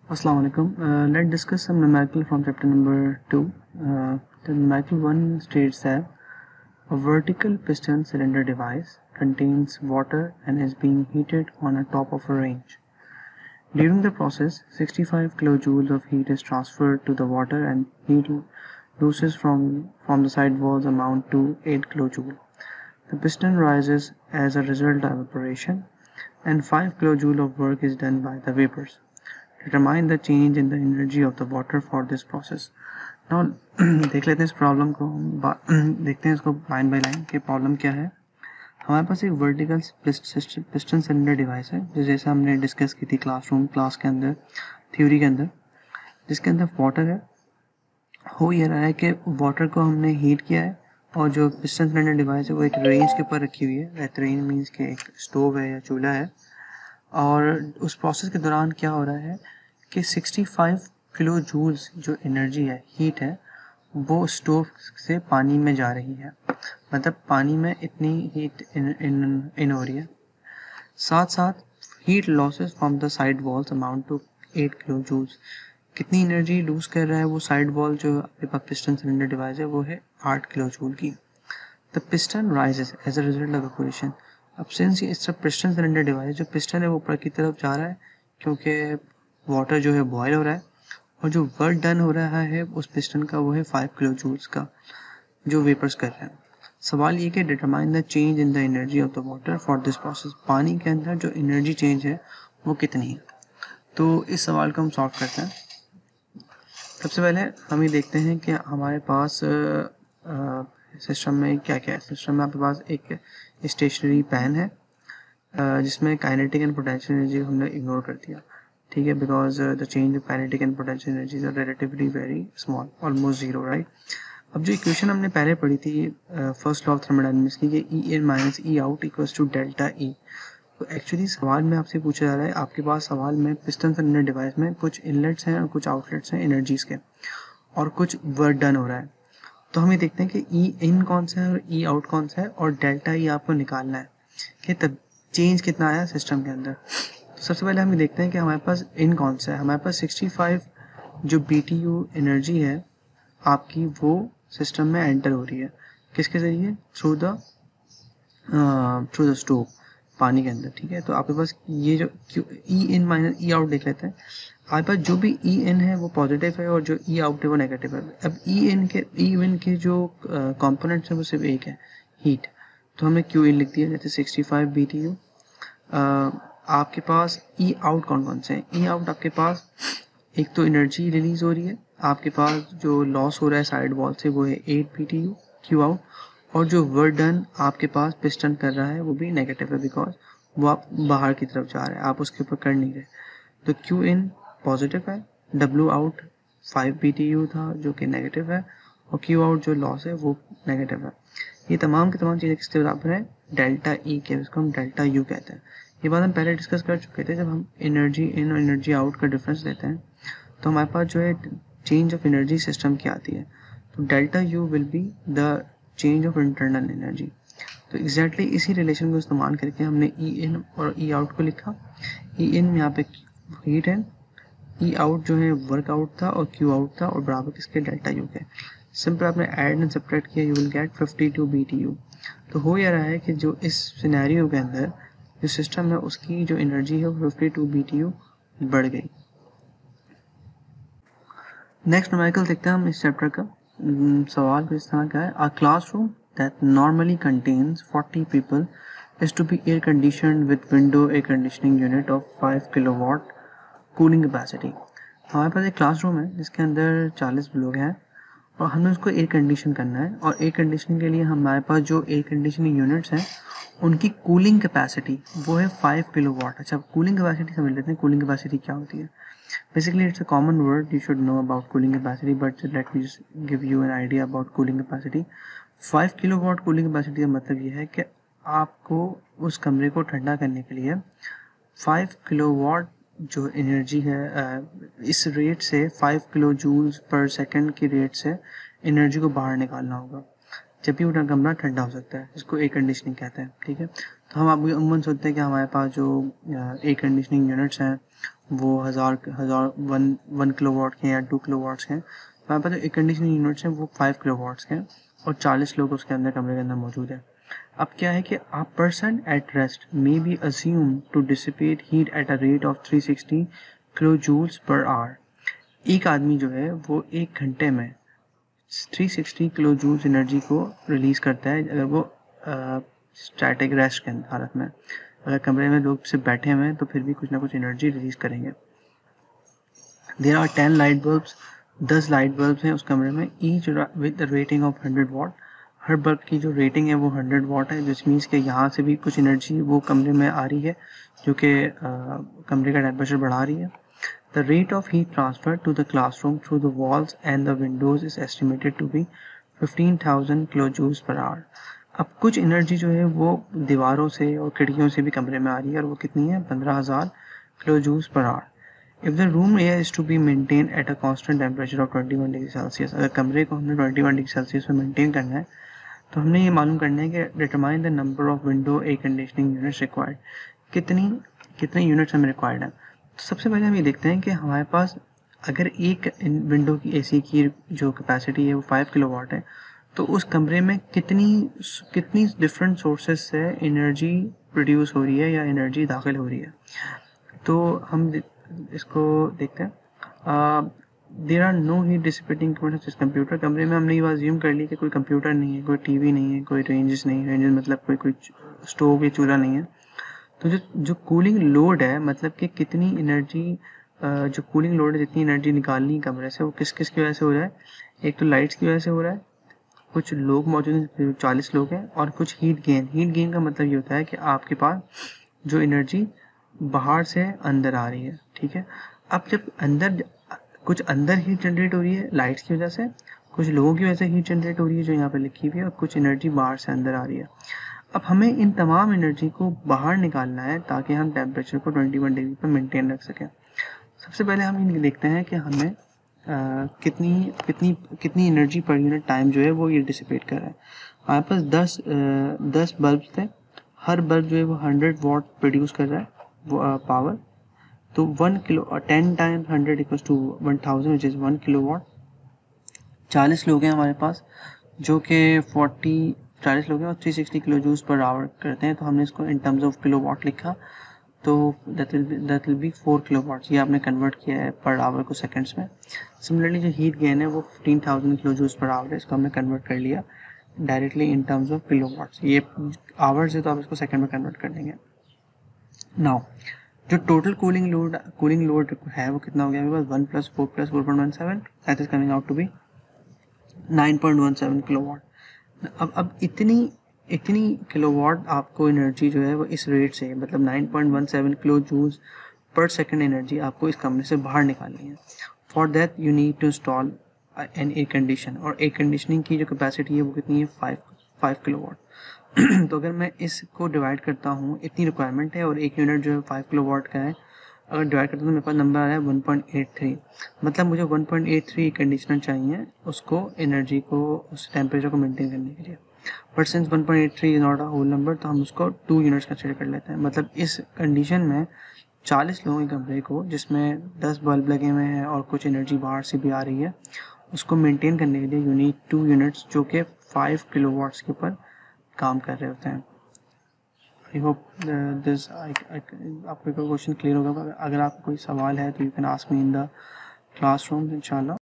Assalamu alaikum. Let's discuss some numerical from chapter number 2. The numerical 1 states that a vertical piston cylinder device contains water and is being heated on the top of a range. During the process, 65 kilojoules of heat is transferred to the water and heat losses from the side walls amount to 8 kilojoules. The piston rises as a result of evaporation and 5 kilojoules of work is done by the vapors. Determine the change in the energy of the water for this process. Now देख लेते हैं इस problem को, देखते हैं इसको line by line कि problem क्या है। हमारे पास एक वर्टिकल पिस्टन सिलेंडर डिवाइस है, जैसे हमने डिस्कस की थी क्लास के अंदर, थ्योरी के अंदर, जिसके अंदर वाटर है। हो ये रहा है कि वाटर को हमने हीट किया है और जो पिस्टन सिलेंडर डिवाइस है वो एक रेंज के ऊपर रखी हुई है। रेंज मीन्स कि एक स्टोव है या चूल्हा है, और उस प्रोसेस के दौरान क्या हो रहा है कि 65 किलो जूल्स जो एनर्जी है, हीट है, वो स्टोव से पानी में जा रही है। मतलब पानी में इतनी हीट इन हो रही है। साथ साथ heat losses from the side walls amount to 8 kilo joules. कितनी एनर्जी लूज कर रहा है वो साइड वॉल जो आपके पास पिस्टन सिलेंडर डिवाइस है, वो है 8 किलो जूल की। The piston rises as a result of evaporation. अब सिंस ये इस पिस्टन सिलेंडर डिवाइस, जो पिस्टन है वो ऊपर की तरफ जा रहा है क्योंकि वाटर जो है बॉयल हो रहा है, और जो वर्क डन हो रहा है उस पिस्टन का वो है 5 किलो जूल्स का, जो वेपर्स कर रहे हैं। सवाल ये कि determine the change in the energy of the water for this process. पानी के अंदर जो एनर्जी चेंज है वो कितनी है। तो इस सवाल को हम सॉल्व करते हैं। सबसे पहले हम ये देखते हैं कि हमारे पास सिस्टम में क्या क्या है। सिस्टम में आपके पास एक स्टेशनरी पैन है, जिसमें काइनेटिक एंड पोटेंशियल एनर्जी हमने इग्नोर कर दिया, ठीक है, because the change of kinetic and potential energies are relatively very small, almost zero, right. अब जो इक्वेशन हमने पहले पढ़ी थी फर्स्ट लॉ ऑफ थर्मोडायनामिक्स की, कि E in minus E out equals to delta E. तो एक्चुअली सवाल में आपसे पूछा जा रहा है, आपके पास सवाल में पिस्टन सिलेंडर डिवाइस में कुछ इनलेट्स हैं और कुछ आउटलेट्स हैं एनर्जीज के, और कुछ वर्क डन हो रहा है। तो हम ये देखते हैं कि ई इन कौन सा है और ई आउट कौन सा है, और डेल्टा ई आपको निकालना है कि तब चेंज कितना आया सिस्टम के अंदर। तो सबसे पहले हम ये देखते हैं कि हमारे पास इन कौन सा है। हमारे पास 65 जो BTU एनर्जी है आपकी, वो सिस्टम में एंटर हो रही है। किसके ज़रिए? थ्रू द स्टोव, पानी के अंदर, ठीक है। तो आपके पास ये जो ई इन माइनस ई आउट देख लेते हैं। आपके पास जो भी ई इन है वो पॉजिटिव है और जो ई आउट है वो नेगेटिव है। अब ई इन के जो कंपोनेंट्स हैं वो सिर्फ एक है, हीट। तो हमने क्यू इन लिख दिया, जैसे 65 BTU। आपके पास ई आउट कौन कौन से हैं? ई आउट आपके पास एक तो एनर्जी रिलीज हो रही है, आपके पास जो लॉस हो रहा है साइड वॉल से वो है 8 BTU क्यू आउट, और जो वर्क डन आपके पास पिस्टन कर रहा है वो भी नेगेटिव है, बिकॉज वो आप बाहर की तरफ जा रहे हैं, आप उसके ऊपर कर नहीं रहे। तो क्यू इन पॉजिटिव है, डब्ल्यू आउट 5 BTU था जो कि नेगेटिव है, और क्यू आउट जो लॉस है वो नेगेटिव है। ये तमाम की तमाम चीज़ें किसके बराबर है? डेल्टा ई के, इसको हम डेल्टा यू कहते हैं। ये बात हम पहले डिस्कस कर चुके थे, जब हम एनर्जी इन और एनर्जी आउट का डिफरेंस लेते हैं तो हमारे पास जो है चेंज ऑफ एनर्जी सिस्टम की आती है। तो delta U will be the change of internal energy. तो एग्जैक्टली इसी रिलेशन को इस्तेमाल करके हमने ई इन और ई आउट को लिखा। ई इन यहाँ पे हीट है, ई आउट जो है वर्क आउट था और क्यू आउट था, और बराबर किसके? डेल्टा यू के। सिंपल आपने ऐड एंड सब्ट्रैक्ट किया, यू विल गेट 52 BTU। तो हो यह रहा है कि जो इस सिनेरियो के अंदर जो सिस्टम है उसकी जो एनर्जी है वो 52 BTU बढ़ गई। नेक्स्ट न्यूमेरिकल देखते हैं हम इस चैप्टर का। सवाल कुछ इस तरह का है, a classroom that normally contains 40 people is to be air conditioned with window air conditioning unit of 5 kilowatt cooling capacity. हमारे पास एक क्लासरूम है जिसके अंदर 40 लोग हैं और हमें उसको एयर कंडीशन करना है, और एयर कंडीशनिंग के लिए हमारे पास जो एयर कंडीशनिंग यूनिट्स हैं उनकी कूलिंग कैपेसिटी वो है 5 किलोवाट। अच्छा, कूलिंग कैपेसिटी समझ लेते हैं, कूलिंग कैपेसिटी क्या होती है। Basically, it's a common word. You should know about cooling capacity, but let me just give you an idea about cooling capacity. 5 kilowatt cooling capacity का मतलब ये है कि आपको उस कमरे को ठंडा करने के लिए 5 किलोवाट जो एनर्जी है, इस रेट से 5 किलो जूल्स पर सेकंड की रेट से एनर्जी को बाहर निकालना होगा, जब भी वो कमरा ठंडा हो सकता है। इसको एयर कंडीशनिंग कहते हैं, ठीक है। तो हम अभी अमूमन सोचते हैं कि हमारे पास जो एयर कंडीशनिंग यूनिट्स हैं वो वन किलोवाट के या 2 किलोवाट्स के हैं। हमारे पास जो एयर कंडीशनिंग यूनिट्स हैं वो 5 किलोवाट्स के हैं और 40 लोग उसके अंदर कमरे के अंदर मौजूद है। अब क्या है कि a person at rest may be assumed to dissipate heat at a rate of 360 kilo joules per hour. एक आदमी जो है वो 1 घंटे में 360 किलो जूल्स एनर्जी को रिलीज़ करता है अगर वो स्टैटिक रेस्ट के हालत में। अगर कमरे में लोग सिर्फ बैठे हुए हैं तो फिर भी कुछ ना कुछ एनर्जी रिलीज़ करेंगे। There are 10 light bulbs, 10 light bulbs हैं उस कमरे में, each with rating of 100 watt. हर बल्ब की जो रेटिंग है वो 100 वाट है, जिस मीन्स कि यहाँ से भी कुछ एनर्जी वो कमरे में आ रही है जो कि कमरे का टेम्परेचर बढ़ा रही है। The rate of heat transfer to the classroom through the walls and the windows is estimated to be 15,000 kilojoules per hour. अब कुछ एनर्जी जो है वो दीवारों से और खिड़कियों से भी कमरे में आ रही है और वो कितनी है 15,000 kilojoules per hour. If the room air is to be maintain at a constant temperature of 21 degree Celsius, अगर कमरे को हमने 21 डिग्री सेल्सियस में मेंटेन करना है तो हमने ये मालूम करना है कि determine the number of window air conditioning units required, कितनी कितने यूनिट्स हमें रिक्वायर्ड है। तो सबसे पहले हम ये देखते हैं कि हमारे पास अगर एक विंडो की एसी की जो कैपेसिटी है वो 5 किलोवाट है तो उस कमरे में कितनी कितनी डिफरेंट सोर्सेस से एनर्जी प्रोड्यूस हो रही है या एनर्जी दाखिल हो रही है। तो हम इसको देखते हैं। There are no heat dissipating equipments इस कंप्यूटर। कमरे में हमने ये बात ज्यूम कर ली कि कोई कंप्यूटर नहीं है, कोई टीवी नहीं है, कोई रेंजेस नहीं है, रेंजेस मतलब कोई स्टोव या चूल्हा नहीं है। तो जो जो कूलिंग लोड है मतलब कि कितनी एनर्जी जो कूलिंग लोड है जितनी एनर्जी निकालनी है कमरे से वो किस किस की वजह से हो रहा है। एक तो लाइट्स की वजह से हो रहा है, कुछ लोग मौजूद हैं 40 लोग हैं, और कुछ हीट गेन का मतलब ये होता है कि आपके पास जो एनर्जी बाहर से अंदर आ रही है। ठीक है, अब जब अंदर हीट जनरेट हो रही है लाइट्स की वजह से, कुछ लोगों की वजह से हीट जनरेट हो रही है जो यहाँ पर लिखी हुई है, और कुछ एनर्जी बाहर से अंदर आ रही है। अब हमें इन तमाम एनर्जी को बाहर निकालना है ताकि हम टेम्परेचर को 21 डिग्री पर मेंटेन रख सकें। सबसे पहले हम ये देखते हैं कि हमें कितनी कितनी कितनी एनर्जी पर यूनिट टाइम जो है वो ये डिसिपेट कर रहा है। हमारे पास 10 बल्ब थे, हर बल्ब जो है वो 100 वाट प्रोड्यूस कर रहा है वो पावर। तो 1 kilo 10 times 100 equals to 1000 which is 1 kilo watt. 40 लोग हैं हमारे पास जो कि 40 लोग हैं और 360 किलो जूल्स पर आवर करते हैं, तो हमने इसको in terms of kilo watt लिखा, तो that will be 4 kilo watts. ये आपने कन्वर्ट किया है पर आवर को सेकंड्स में। सिमिलरली जो हीट गेन है वो 15,000 किलो जूल्स पर आवर है, इसको हमने कन्वर्ट कर लिया directly in terms of kilo watts. ये आवर्स है तो आप इसको सेकंड में कन्वर्ट कर देंगे। नाउ जो टोटल कूलिंग लोड है वो कितना हो गया मेरे पास 1 + 4 + 4.17 that is coming out to be 9.17 kilowatt. अब इतनी किलोवाट आपको एनर्जी जो है वो इस रेट से मतलब 9.17 kilo joules per second energy आपको इस कमरे से बाहर निकालनी है। For that you need to install an air condition, और एयर कंडीशनिंग की जो कैपेसिटी है वो कितनी है 5 किलोवाट। तो अगर मैं इसको डिवाइड करता हूँ, इतनी रिक्वायरमेंट है और एक यूनिट जो है 5 किलोवाट का है, अगर डिवाइड करता हूँ तो मेरे पास नंबर आ रहा है 1.83। मतलब मुझे 1.83 कंडीशनर चाहिए उसको एनर्जी को उस टेम्परेचर को मेंटेन करने के लिए। But since 1.83 is not a whole number तो हम उसको 2 यूनिट्स कंसिडर कर लेते हैं। मतलब इस कंडीशन में 40 लोगों के कमरे को जिसमें 10 बल्ब लगे हुए हैं और कुछ एनर्जी बाहर से भी आ रही है, उसको मेंटेन करने के लिए यू नीड 2 यूनिट्स जो कि 5 किलोवाट्स के ऊपर काम कर रहे होते हैं। आई होप दिस आपको क्वेश्चन क्लियर होगा। अगर आपको कोई सवाल है तो you can ask me in the classroom इंशाल्लाह।